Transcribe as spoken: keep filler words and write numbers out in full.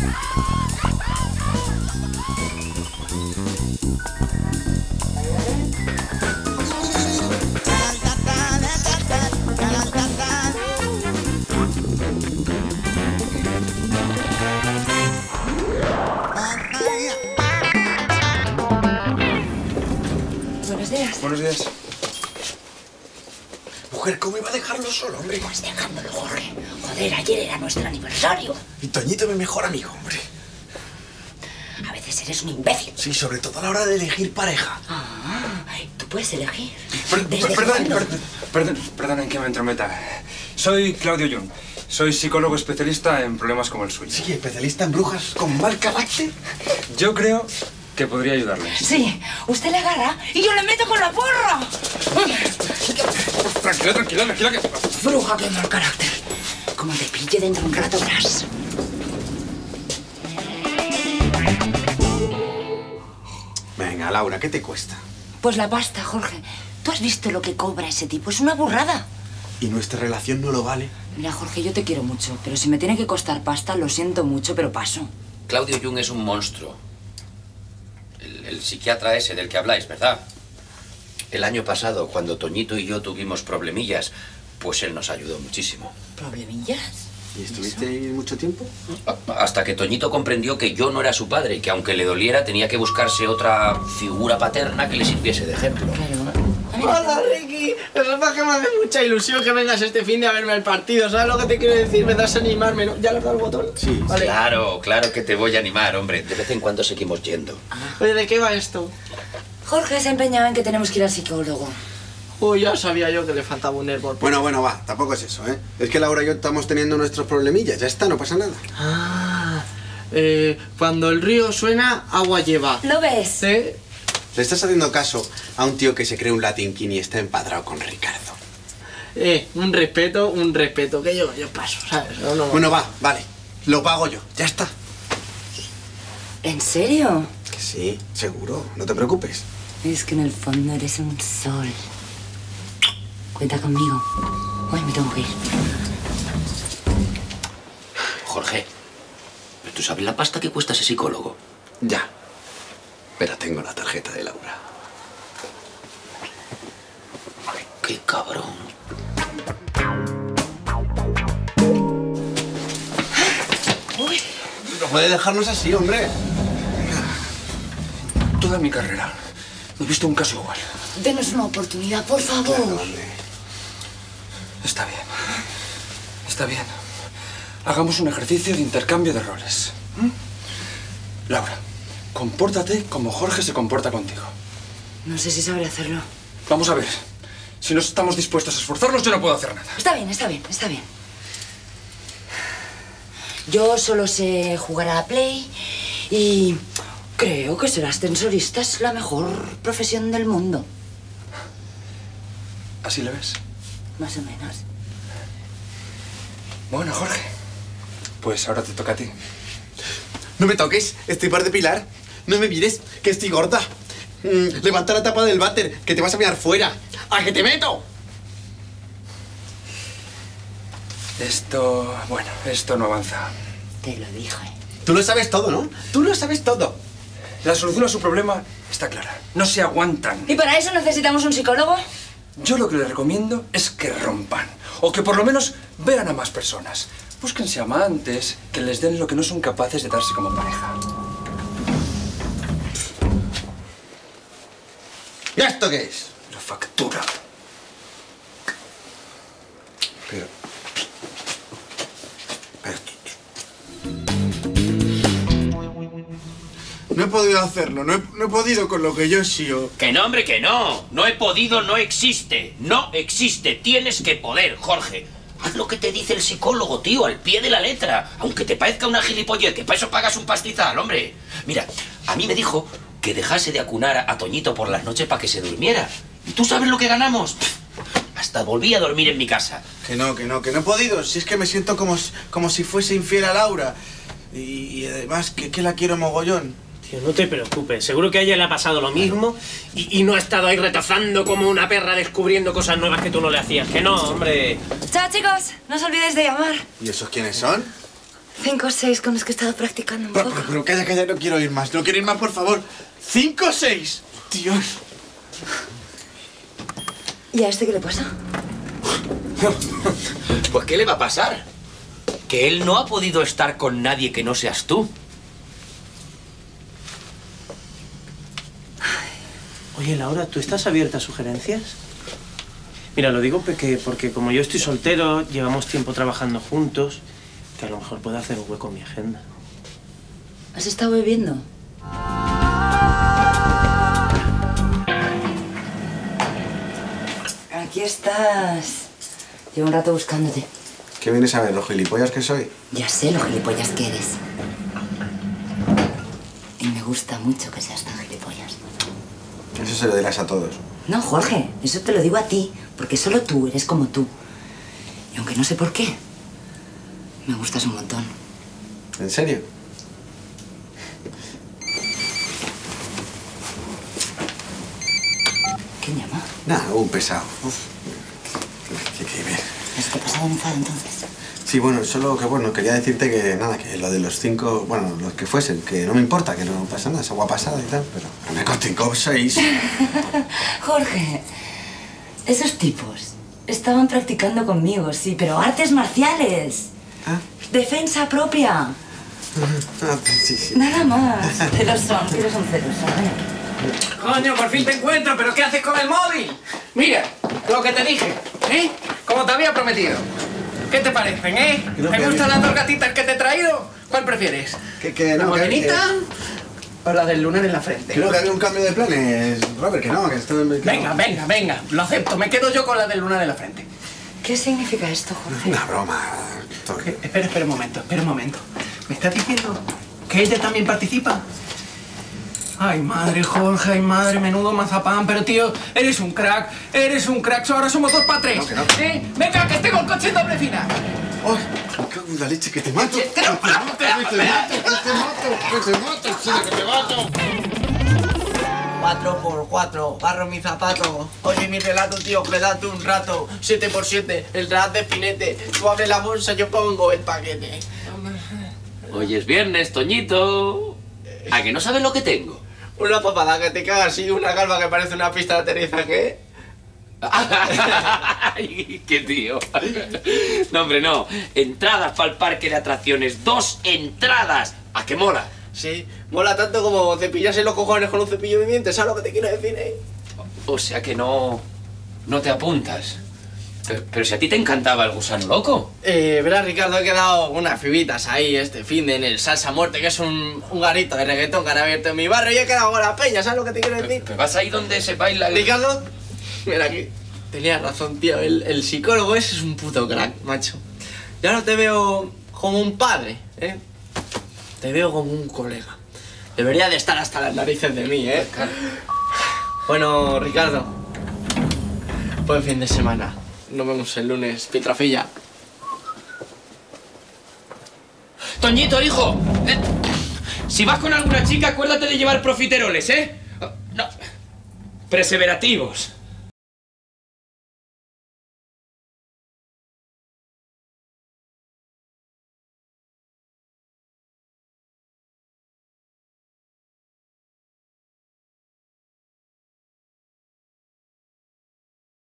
Buenos días. Buenos días. Mujer, ¿cómo iba a dejarlo solo, hombre? Pues dejándolo, Jorge. Joder, ayer era nuestro aniversario. Y Toñito, mi mejor amigo, hombre. A veces eres un imbécil. Sí, sobre todo a la hora de elegir pareja. Ah, tú puedes elegir. Per ¿Desde perdón, cuándo? perdón, perdón, perdón en que me entrometa. Soy Claudio Jung. Soy psicólogo especialista en problemas como el suyo. Sí, especialista en brujas con mal carácter. Yo creo que podría ayudarles. Sí, usted le agarra y yo le meto con la porra. Tranquila, tranquila, tranquila. Que... Bruja, qué mal carácter. Como te pille dentro un rato verás. Venga, Laura, ¿qué te cuesta? Pues la pasta, Jorge. ¿Tú has visto lo que cobra ese tipo? Es una burrada. ¿Y nuestra relación no lo vale? Mira, Jorge, yo te quiero mucho, pero si me tiene que costar pasta, lo siento mucho, pero paso. Claudio Jung es un monstruo. El, el psiquiatra ese del que habláis, ¿verdad? El año pasado, cuando Toñito y yo tuvimos problemillas, pues él nos ayudó muchísimo. ¿Problemillas? ¿Y estuviste ahí mucho tiempo? Hasta que Toñito comprendió que yo no era su padre y que aunque le doliera tenía que buscarse otra figura paterna que le sirviese de ejemplo. Claro. Hola, Ricky. Eso es que me hace mucha ilusión que vengas este fin de a verme el partido. ¿Sabes lo que te quiero decir? Me das a animarme, ¿no? ¿Ya le has dado el botón? Sí. Vale. Claro, claro que te voy a animar, hombre. De vez en cuando seguimos yendo. Oye, ¿de qué va esto? Jorge se ha empeñado en que tenemos que ir al psicólogo. Uy, ya sabía yo que le faltaba un hervor. Bueno, bueno, va, tampoco es eso, ¿eh? Es que Laura y yo estamos teniendo nuestros problemillas, ya está, no pasa nada. Ah, eh, cuando el río suena, agua lleva. ¿Lo ves? ¿Eh? Le estás haciendo caso a un tío que se cree un Latin King y está empadrado con Ricardo. Eh, un respeto, un respeto, que yo, yo paso, ¿sabes? No, no. Bueno, va, vale, lo pago yo, ya está. ¿En serio? Que sí, seguro, no te preocupes. Es que en el fondo eres un sol. Cuenta conmigo. Hoy me tengo que ir. Jorge, ¿tú sabes la pasta que cuesta ese psicólogo? Ya, pero tengo la tarjeta de Laura. ¡Qué cabrón! Uy. No puede dejarnos así, hombre. Toda mi carrera no he visto un caso igual. Denos una oportunidad, por favor. Claro, hombre. Está bien. Está bien. Hagamos un ejercicio de intercambio de roles. ¿Mm? Laura, compórtate como Jorge se comporta contigo. No sé si sabré hacerlo. Vamos a ver. Si no estamos dispuestos a esforzarnos, yo no puedo hacer nada. Está bien, está bien, está bien. Yo solo sé jugar a la Play y creo que ser ascensorista es la mejor profesión del mundo. ¿Así lo ves? Más o menos. Bueno, Jorge, pues ahora te toca a ti. No me toques, estoy por depilar. No me mires, que estoy gorda. Mm, levanta la tapa del váter, que te vas a mirar fuera. ¡A que te meto! Esto... bueno, esto no avanza. Te lo dije. Tú lo sabes todo, ¿no? Tú lo sabes todo. La solución a su problema está clara. No se aguantan. ¿Y para eso necesitamos un psicólogo? Yo lo que les recomiendo es que rompan. O que por lo menos vean a más personas. Búsquense amantes que les den lo que no son capaces de darse como pareja. ¿Y esto qué es? La factura. Pero... pero... No he podido hacerlo, no he, no he podido con lo que yo he sido. Que no, hombre, que no. No he podido, no existe. No existe. Tienes que poder, Jorge. Haz lo que te dice el psicólogo, tío, al pie de la letra. Aunque te parezca una gilipollez, que para eso pagas un pastizal, hombre. Mira, a mí me dijo que dejase de acunar a Toñito por las noches para que se durmiera. ¿Y tú sabes lo que ganamos? Hasta volví a dormir en mi casa. Que no, que no, que no he podido. Si es que me siento como, si- como si fuese infiel a Laura. Y, y además, que, que la quiero mogollón. Tío, no te preocupes. Seguro que a ella le ha pasado lo mismo y, y no ha estado ahí retozando como una perra descubriendo cosas nuevas que tú no le hacías. Que no, hombre. Chao, chicos. No os olvidéis de llamar. ¿Y esos quiénes son? Cinco o seis con los que he estado practicando un Pero, poco. pero, pero calla, calla, no quiero ir más. No quiero ir más, por favor. ¡Cinco o seis! Dios. ¿Y a este qué le pasa? Pues ¿qué le va a pasar? Que él no ha podido estar con nadie que no seas tú. Oye, Laura, ¿tú estás abierta a sugerencias? Mira, lo digo porque, porque como yo estoy soltero, llevamos tiempo trabajando juntos, que a lo mejor puedo hacer un hueco en mi agenda. ¿Has estado bebiendo? Aquí estás. Llevo un rato buscándote. ¿Qué vienes a ver, los gilipollas que soy? Ya sé lo gilipollas que eres. Y me gusta mucho que seas tan gilipollas. Eso se lo dirás a todos. No, Jorge, eso te lo digo a ti, porque solo tú eres como tú. Y aunque no sé por qué, me gustas un montón. ¿En serio? ¿Quién llama? Nada, un pesado. Uf. ¿Qué, qué, qué ver? ¿Es que pasado enfado entonces? Sí, bueno, solo que bueno, quería decirte que nada, que lo de los cinco, bueno, los que fuesen, que no me importa, que no pasa nada, es agua pasada y tal, pero que me con cinco o seis. Jorge, esos tipos estaban practicando conmigo, sí, pero artes marciales. ¿Ah? Defensa propia. Ah, sí, sí. Nada más. Celos son, que eres un celoso. Ven aquí. Coño, por fin te encuentro, pero ¿qué haces con el móvil? Mira, lo que te dije, ¿eh? Como te había prometido. ¿Qué te parecen, eh? Creo ¿Te que gustan había- las dos gatitas que te he traído? ¿Cuál prefieres? Que, que ¿La no, que- morenita que- o la del lunar en la frente? Creo que había un cambio de planes, Robert, que no, que esto... que Venga, no. venga, venga, lo acepto. Me quedo yo con la del lunar en la frente. ¿Qué significa esto, Jorge? Una broma. Todo- Eh, Espera, espera un momento, espera un momento. ¿Me estás diciendo que ella también participa? Ay, madre, Jorge, ay, madre, menudo mazapán. Pero, tío, eres un crack, eres un crack. Ahora somos dos para tres. No, que no. ¿Eh? Venga, que tengo el coche en doble fina. ¡Ay! Me cago en la leche, que te mato. Que- que no- te mato, que te mato, que te mato, que te mato, sí, que te mato. Cuatro por cuatro, barro mi zapato. Oye, mi relato, tío, quédate un rato. Siete por siete, el rap de Pinete. Tú abres la bolsa, yo pongo el paquete. Hoy es viernes, Toñito. ¿A que no sabes lo que tengo? Una papada que te cagas y una calva que parece una pista de aterrizaje. Ay, qué tío. No, hombre, no. Entradas para el parque de atracciones. Dos entradas. ¿A qué mola? Sí, mola tanto como cepillarse los cojones con un cepillo de dientes. ¿Sabes lo que te quiero decir, eh? O sea que no... no te apuntas. Pero, pero si a ti te encantaba el gusano loco. Eh, verás, Ricardo, he quedado unas fibitas ahí este fin de en el Salsa Muerte, que es un, un garito de reggaetón que han abierto en mi barrio, y he quedado con la peña, ¿sabes lo que te quiero decir? Pero vas ahí donde se baila el... Ricardo, mira aquí. Tenías razón, tío. El, el psicólogo ese es un puto crack, macho. Ya no te veo como un padre, ¿eh? Te veo como un colega. Debería de estar hasta las narices de mí, ¿eh? Bueno, Ricardo. Buen fin de semana. Nos vemos el lunes, Pietrafilla. Toñito, hijo. eh, si vas con alguna chica, acuérdate de llevar profiteroles, ¿eh? No. Perseverativos.